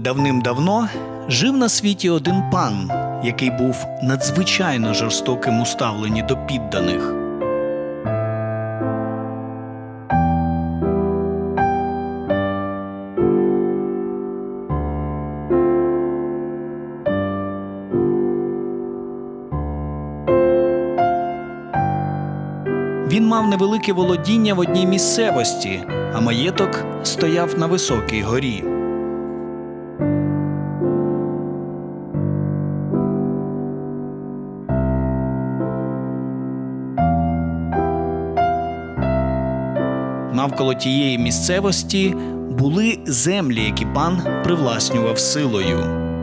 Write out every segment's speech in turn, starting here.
Давним-давно жив на світі один пан, який був надзвичайно жорстоким у ставленні до підданих. Він мав невелике володіння в одній місцевості, а маєток стояв на високій горі. Навколо тієї місцевості були землі, які пан привласнював силою.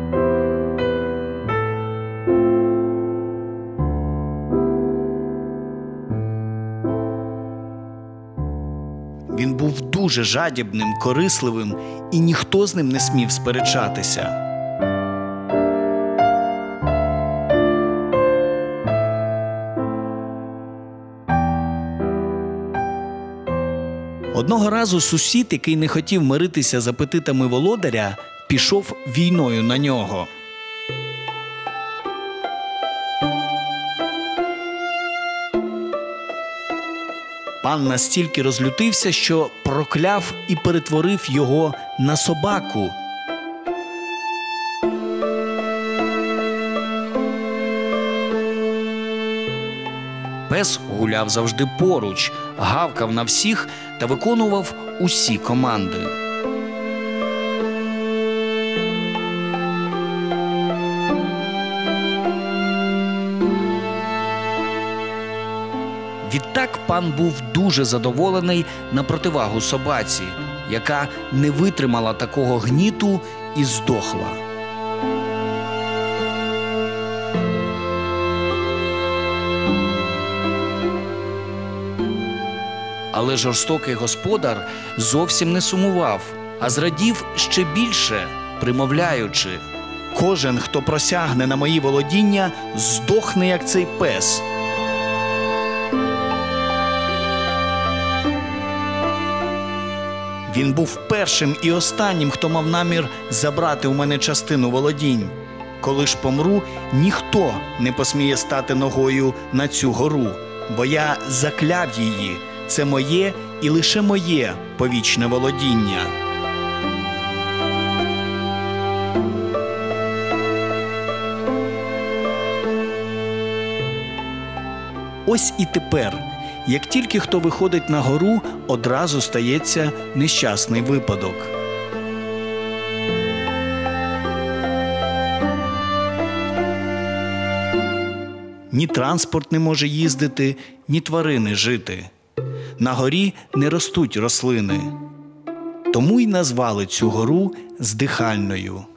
Він був дуже жадібним, корисливим, і ніхто з ним не смів сперечатися. Одного разу сусід, який не хотів миритися з апетитами володаря, пішов війною на нього. Пан настільки розлютився, що прокляв і перетворив його на собаку. Пес гуляв завжди поруч, гавкав на всіх та виконував усі команди. Відтак пан був дуже задоволений на противагу собаці, яка не витримала такого гніту і здохла. Але жорстокий господар зовсім не сумував, а зрадів ще більше, примовляючи: «Кожен, хто просягне на мої володіння, здохне, як цей пес». Він був першим і останнім, хто мав намір забрати у мене частину володінь. Коли ж помру, ніхто не посміє стати ногою на цю гору, бо я закляв її. Це моє і лише моє повічне володіння. Ось і тепер, як тільки хто виходить на гору, одразу стається нещасний випадок. Ні транспорт не може їздити, ні тварини жити. На горі не ростуть рослини. Тому й назвали цю гору Здихальною.